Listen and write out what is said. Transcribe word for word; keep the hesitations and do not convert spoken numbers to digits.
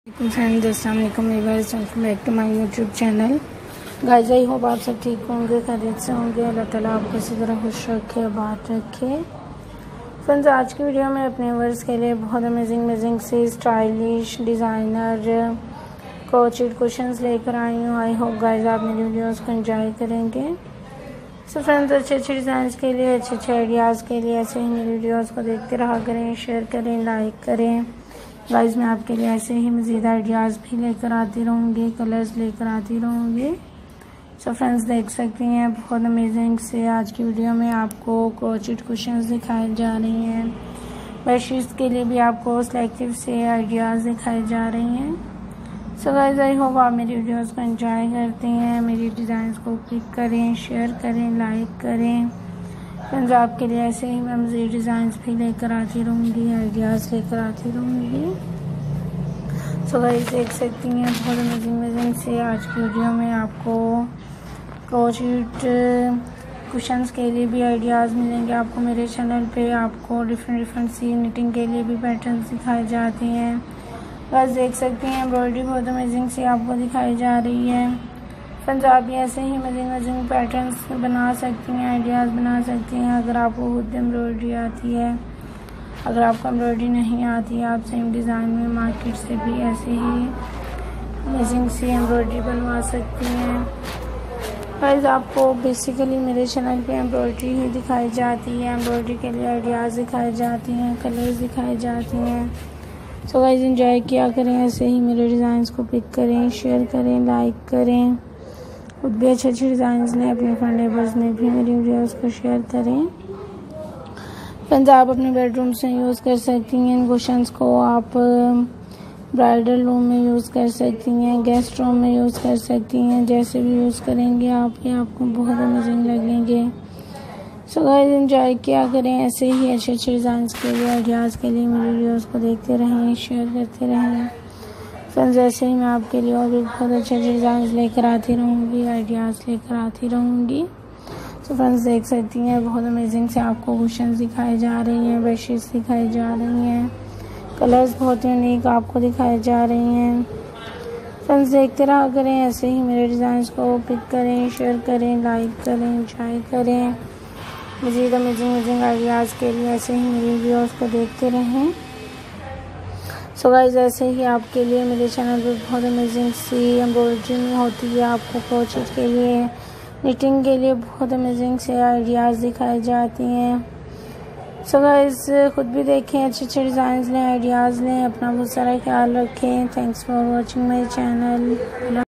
Friends, अस्सलाम वालेकुम viewers, welcome back to my YouTube channel. Guys, I hope आप सब ठीक होंगे, खैरियत से होंगे। अल्लाह ताला आपको इसी तरह खुश रखे, बात रखे। फ्रेंड्स, आज की वीडियो में अपने व्यूअर्स के लिए बहुत अमेजिंग अमेजिंग से स्टाइलिश डिज़ाइनर क्रोचेट कुशन्स लेकर आई हूँ। आई होप गाइस आप मेरी वीडियोज़ को एंजॉय करेंगे। सो फ्रेंड्स, अच्छे अच्छे डिज़ाइन के लिए, अच्छे अच्छे आइडियाज़ के लिए ऐसे ही मेरी वीडियोज़ को देखते रहा करें, शेयर करें, लाइक करें। गाइस, मैं आपके लिए ऐसे ही मज़ीद आइडियाज़ भी लेकर आती रहूँगी, कलर्स लेकर आती रहूँगी। सो फ्रेंड्स, देख सकती हैं बहुत अमेजिंग से आज की वीडियो में आपको क्रोचेट कुशन्स दिखाई जा रही हैं। बेडशीट्स के लिए भी आपको सिलेक्टिव से आइडियाज़ दिखाई जा रही हैं। सो गाइस, आई होप आप मेरी वीडियोज़ को एंजॉय करते हैं, मेरी डिज़ाइंस को क्लिक करें, शेयर करें, लाइक करें। फ्रेंड्स, आपके लिए ऐसे ही मैं मज़ीद डिज़ाइंस भी लेकर आती रहूँगी, आइडियाज़ लेकर आती रहूँगी। सो गाइस, देख सकती हैं बहुत अमेजिंग अमेजिंग से आज की वीडियो में आपको क्रोचेट कुशन्स के लिए भी आइडियाज़ मिलेंगे। आपको मेरे चैनल पे आपको डिफरेंट डिफरेंट सी निटिंग के लिए भी पैटर्न्स दिखाई जाती हैं। बस देख सकती हैं एम्ब्रॉयडरी बहुत अमेजिंग सी आपको दिखाई जा रही है। फ्रेंड्स, आप भी ऐसे ही अमेजिंग अमेजिंग पैटर्न्स बना सकती हैं, आइडियाज़ बना सकती हैं। अगर आपको खुद एम्ब्रॉयडरी आती है, अगर आपको एम्ब्रॉयडरी नहीं आती, आप सेम डिज़ाइन में मार्केट से भी ऐसे ही अमेजिंग सी एम्ब्रॉयडरी बनवा सकती हैं। गाइस, आपको बेसिकली मेरे चैनल पे एम्ब्रॉयडरी ही दिखाई जाती है, एम्ब्रॉयडरी के लिए आइडियाज़ दिखाई जाती हैं, कलर्स दिखाई जाती हैं। सो गाइस, एंजॉय किया करें, ऐसे ही मेरे डिज़ाइंस को पिक करें, शेयर करें, लाइक करें। खुद भी अच्छे अच्छे डिज़ाइंस लें, अपने फ्रेंड नेबर्स में भी मेरी वीडियोज़ को शेयर करें। फ्रेंड्स, आप अपने बेडरूम से यूज़ कर सकती हैं इन कुशन्स को, आप ब्राइडल रूम में यूज़ कर सकती हैं, गेस्ट रूम में यूज़ कर सकती हैं। जैसे भी यूज़ करेंगे आप, ये आपको बहुत अमेजिंग लगेंगे। सो गाइस, एंजॉय किया करें, ऐसे ही अच्छे अच्छे डिज़ाइंस के लिए, आइडियाज़ के लिए मेरी वीडियोज़ को देखते रहें, शेयर करते रहें। फ्रेंड्स, ऐसे ही मैं आपके लिए और भी बहुत अच्छे अच्छे डिज़ाइंस लेकर आती रहूँगी, आइडियाज़ लेकर आती रहूँगी। सो फ्रेंड्स, देख सकती हैं बहुत अमेजिंग से आपको कुशन्स दिखाई जा रही हैं, बेडशीट्स दिखाई जा रही हैं, कलर्स बहुत यूनिक आपको दिखाई जा रही हैं। फ्रेंड्स, देखते रहा करें, ऐसे ही मेरे डिज़ाइंस को पिक करें, शेयर करें, लाइक करें, एंजॉय करें। मज़ीद अमेजिंग अमेजिंग आइडियाज़ के लिए ऐसे ही मेरी वीडियोज़ को देखते रहें। सो गाइस, ऐसे ही आपके लिए मेरे चैनल पर बहुत अमेजिंग सी एम्ब्रॉयडरी में होती है, आपको क्रोचेट के लिए, निटिंग के लिए बहुत अमेजिंग से आइडियाज़ दिखाई जाती हैं। सो गाइस, खुद भी देखें, अच्छे अच्छे डिज़ाइंस लें, आइडियाज़ लें, अपना बहुत सारा ख्याल रखें। Thanks for watching my channel.